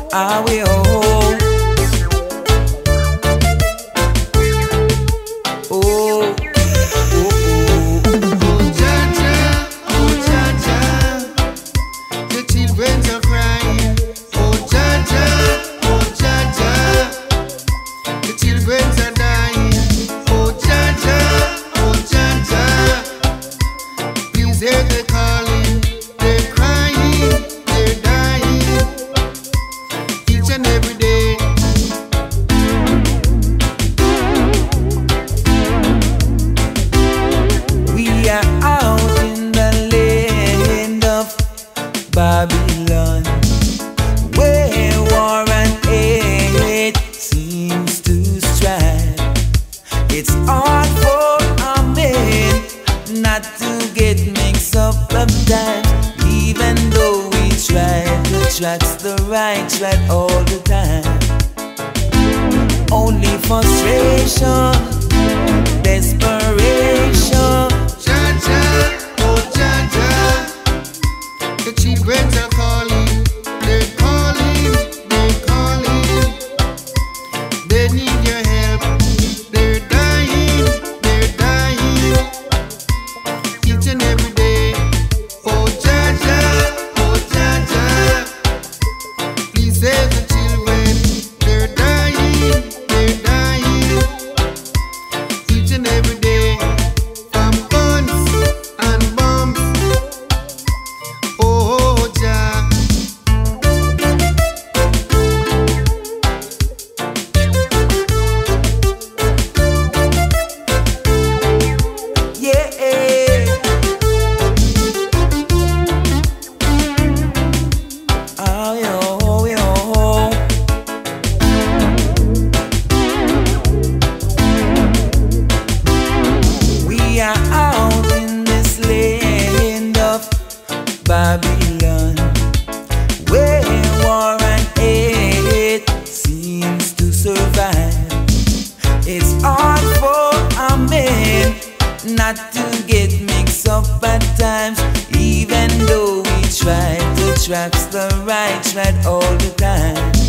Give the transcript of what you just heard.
I will. Oh, oh, oh. Oh Jaja, oh Jaja, the children are crying. Oh Jaja, the children are dying. Oh Jaja, please hear the calling. They're crying, they're dying, each and every day. We are out in the land of Babylon, where war and hate seems to strive. It's hard for a man not to get mixed up sometimes, even though we try to tracks the right track all the time. Only frustration, desperation. Jaja, oh Jaja, the children are calling. They're calling, they're calling. They need your help. They're dying, each and every day. Oh Jaja, please save the children. They're dying, each and every day, from guns and bombs. Oh Jah. Yeah. Oh, yo, yo. We are out in this land of Babylon, where war and hate seems to survive. It's hard for a man not to get mixed up at times, even though we try to track the right track all the time.